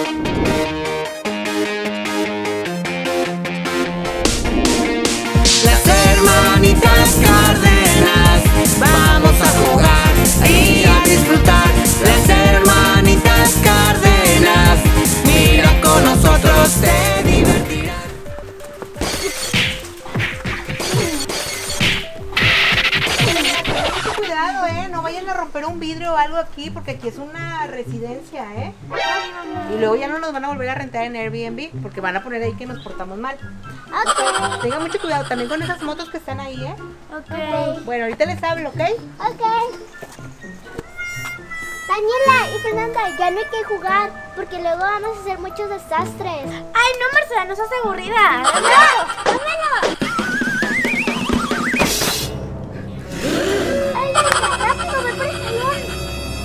Las hermanitas Cárdenas, vamos a jugar y a disfrutar. Las hermanitas Cárdenas, mira con nosotros, te divertirás. Cuidado, no vayan a romper un vidrio o algo aquí, porque aquí es una residencia, y luego ya no nos van a volver a rentar en Airbnb, porque van a poner ahí que nos portamos mal. Ok. Tengan mucho cuidado también con esas motos que están ahí, Ok. Bueno, ahorita les hablo, ¿ok? Ok. Daniela y Fernanda, ya no hay que jugar, porque luego vamos a hacer muchos desastres. Ay, no, Marcela, no seas aburrida. ¡No! ¡Dámelo! ¡Ay, rápido, voy por el salón!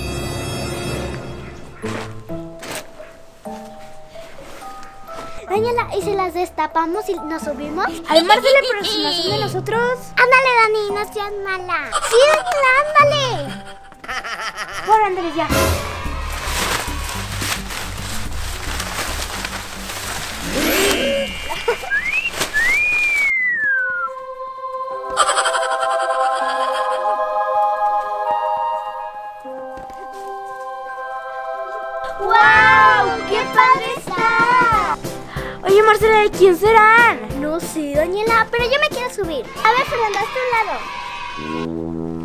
Daniela, ¿y si las destapamos y nos subimos? Ay, Marcela, pero si no son de nosotros. Ándale, Dani, no seas mala. Sí, Daniela, ándale. Bueno, ándale ya. ¡Wow! ¡Qué padre está! Oye, Marcela, ¿de quién serán? No sé, Daniela, pero yo me quiero subir. A ver, Fernanda, hazte a un lado.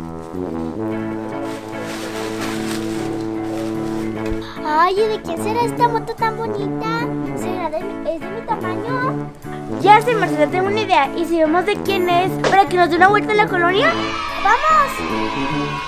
Ay, ¿y de quién será esta moto tan bonita? ¿Es de mi tamaño? Ya sé, Marcela, tengo una idea. ¿Y si vemos de quién es para que nos dé una vuelta en la colonia? ¡Vamos!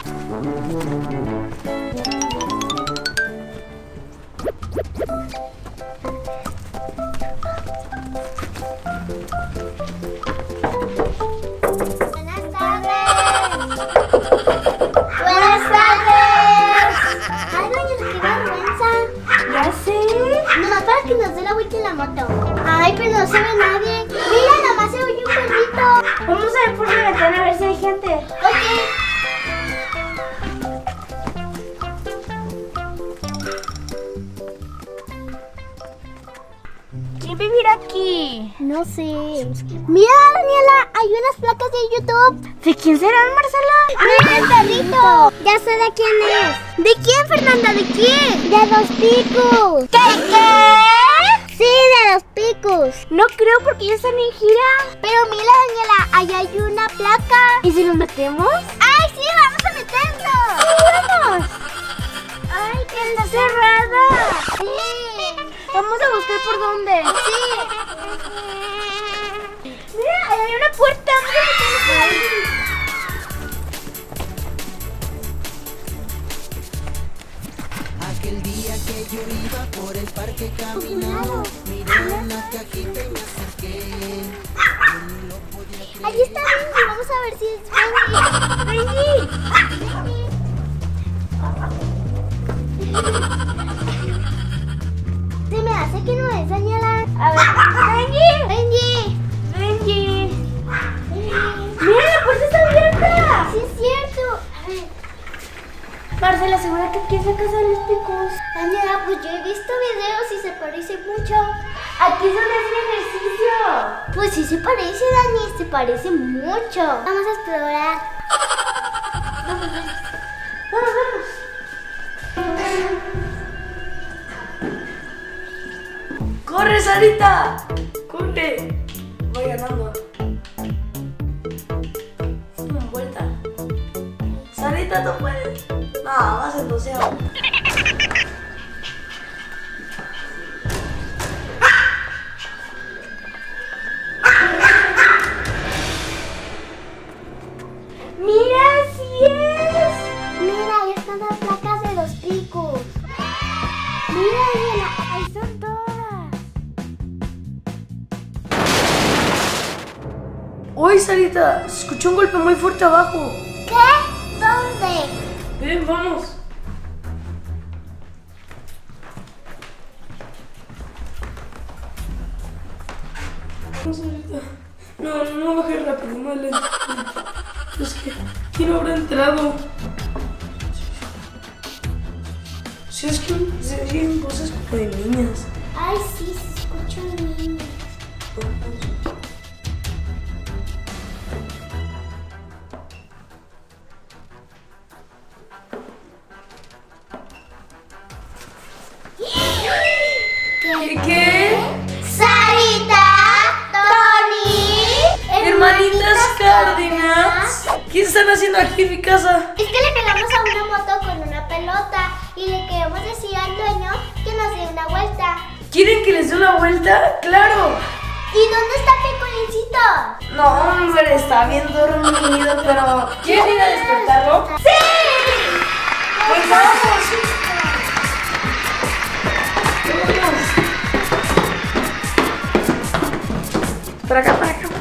Buenas tardes. Buenas tardes. Ay, doña, qué vergüenza. Ya sé. Nomás para que nos dé la vuelta en la moto. Ay, pero no se ve nadie. Mira, nomás se oye un perrito. Vamos a ver por la ventana a ver si hay gente. Ok. ¿Quién vivirá aquí? No sé. Mira, Daniela, hay unas placas de YouTube. ¿De quién serán, Marcela? ¡Mira el perrito! Ya sé de quién es. ¿De quién, Fernanda? ¿De quién? De Dos Picos. ¿Qué? Sí, de Dos Picos. No creo porque ya están en gira. Pero mira, Daniela, allá hay una placa. ¿Y si nos metemos? ¡Ay, sí! ¡Vamos a meternos! ¡Sí, vamos! ¡Ay, que está cerrada! Sí. Vamos a buscar por dónde. Sí. Mira, ahí hay una puerta. Aquel día que yo iba por el parque caminando, miré una cajita y me acerqué. Ahí está Benji. Vamos a ver si es Benji. Se me hace que no es, Daniela. A ver. ¡Benji! ¡Benji! ¡Mira, la puerta está abierta! Sí, es cierto. A ver. Marcela, ¿segura que aquí es la casa de Los Picos? Daniela, pues yo he visto videos y se parece mucho. Aquí es donde hacen ejercicio. Pues sí se parece, Dani, se parece mucho. Vamos a explorar. Vamos, vamos. Vamos, vamos. ¡Corre, Sarita! ¡Corre! Voy ganando. Es una vuelta. Sarita, tú puedes. No, vas en doceo. ¡Mira, sí es! Mira, ahí están las placas de Los Picos. Mira, Daniela, ahí son todas. ¡Uy, Sarita! Se escuchó un golpe muy fuerte abajo. ¿Qué? ¿Dónde? Ven, vamos. No, Sarita. No bajé rápido, no le. Es que, ¿quién habrá entrado? Sí, es que se oyen voces como de niñas. Ay, sí, se escuchan niños. ¿Qué? Sarita, Tony, Hermanitas Cárdenas. ¿Qué están haciendo aquí en mi casa? Es que le pegamos a una moto con una pelota y le queremos decir al dueño que nos dé una vuelta. ¿Quieren que les dé una vuelta? ¡Claro! ¿Y dónde está Picolincito? No, hombre, está bien dormido, pero... ¿Quieren ir a despertarlo? ¡Sí! Pues vamos. Para acá, para acá.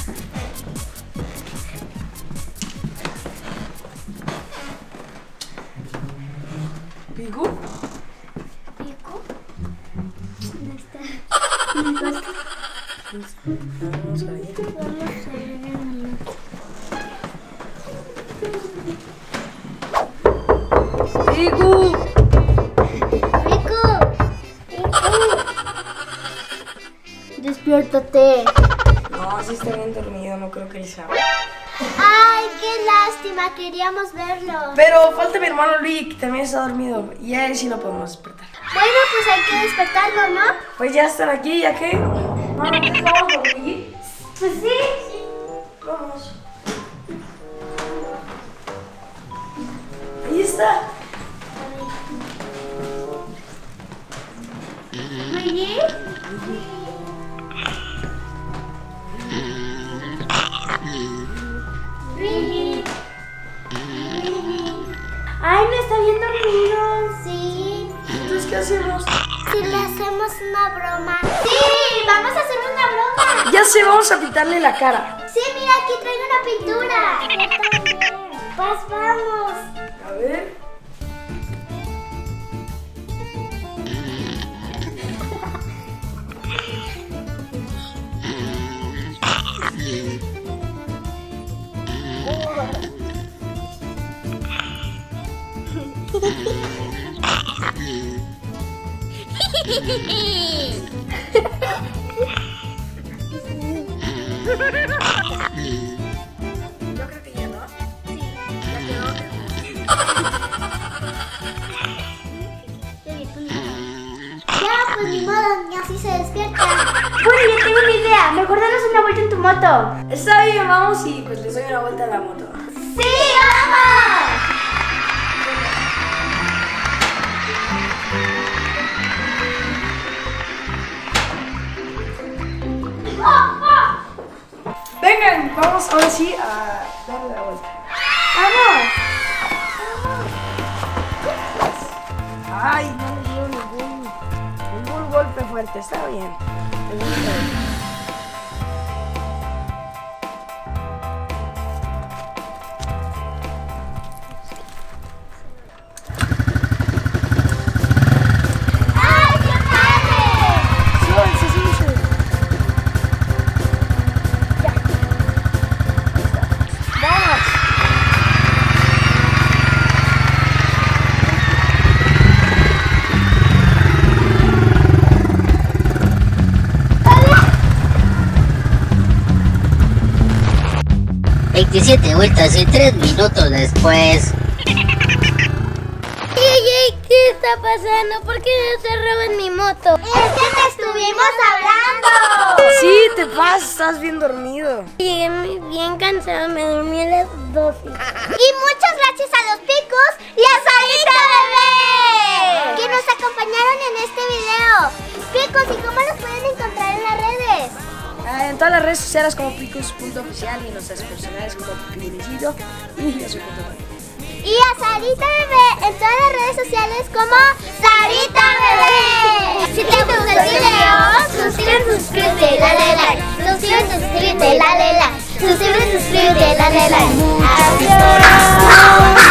¿Pico? ¿Pico? ¿Dónde está? Vamos a ir. Vamos a ver en la noche. ¡Pico! ¡Pico! Despiértate. No, sí está bien dormido, no creo que él se abra. Ay, qué lástima, queríamos verlo. Pero falta mi hermano Luis, que también está dormido. Y a él sí no podemos despertar. Bueno, pues hay que despertarlo, ¿no? Pues ya están aquí, ¿ya qué? ¿Vamos a dormir? Pues sí. Vamos. Ahí está. Luigi. Luigi. Ay, no está bien dormido. Sí. Entonces, ¿qué hacemos? Si le hacemos una broma. Sí, vamos a hacer una broma. Ya sé, vamos a pintarle la cara. Sí, mira, aquí traigo una pintura. Yo también. Pues vamos. A ver. Yo creo que ya no. Ya, pues ni modo, ni así se despierta. Bueno, yo tengo una idea. Mejor danos una vuelta en tu moto. Está bien, vamos y pues les doy una vuelta a la moto. ¡Sí, vamos! Vengan, vamos ahora sí a darle la vuelta. ¡Vamos! Ay, no le dio ningún golpe fuerte, está bien. ¡Ay, qué padre! Súbanse, súbanse. Ya. Vamos. Siete vueltas y 3 minutos después. ¿Qué está pasando? ¿Por qué se roban mi moto? ¡Es que te estuvimos hablando! Sí, te pasas, estás bien dormido. Llegué bien cansado, me dormí a las 12. Y muchas gracias a los Picos y a Sarita Bebé que nos acompañaron en este video. Picos, ¿y cómo los pueden encontrar en las redes? En todas las redes sociales como picos.oficial y en nuestras personales como Picolincito y a su cuenta. Y a Sarita Bebé en todas las redes sociales como Sarita Bebé. Si te gustó el video, suscríbete, dale like. Suscríbete, dale like. Suscríbete, dale like. Adiós.